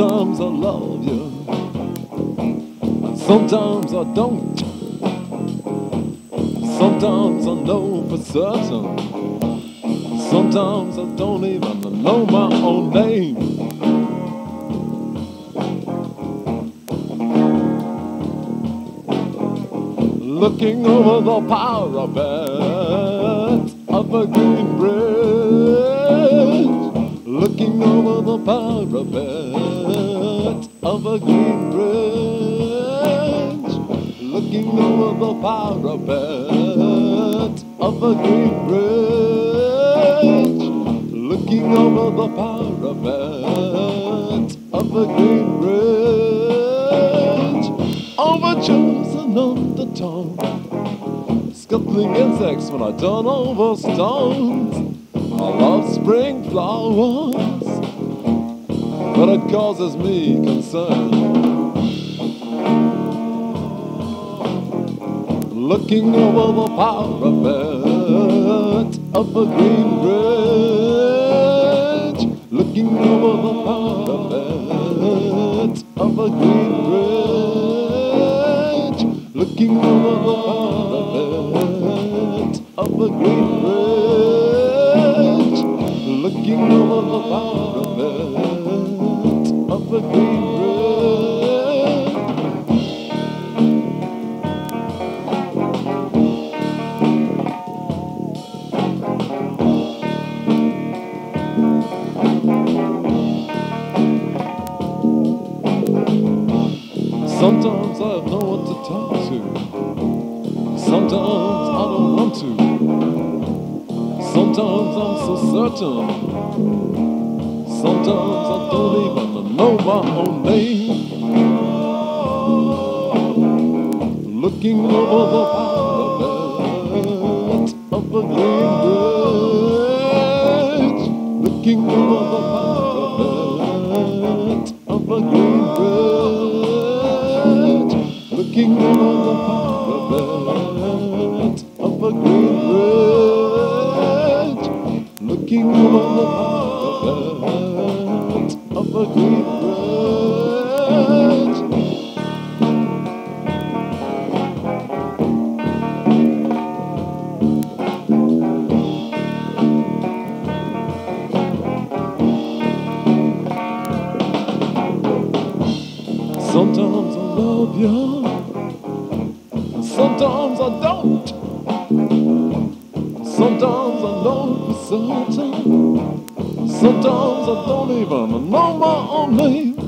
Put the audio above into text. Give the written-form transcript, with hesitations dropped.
Sometimes I love you, and sometimes I don't. Sometimes I know for certain, sometimes I don't even know my own name. Looking over the parapet of a green bridge, looking over the parapet of a green bridge, looking over the parapet of a green bridge, looking over the parapet of a green bridge, overtures and undertones, scuttling insects when I turn over stones. I love spring flowers, but it causes me concern. Looking over the parapet of a green bridge, looking over the parapet of a green bridge, looking over the parapet of a green bridge, looking over the parapet of a green bridge. Sometimes I have no one to talk to, sometimes I don't want to, sometimes I'm so certain, sometimes I don't even know my own name. Looking over the parapet of a green bridge, looking over the parapet of a green bridge, looking over the parapet of a green bridge, looking over the parapet of a green bridge. Sometimes I love you, sometimes I don't. Sometimes I know for certain, sometimes I don't even know my own name.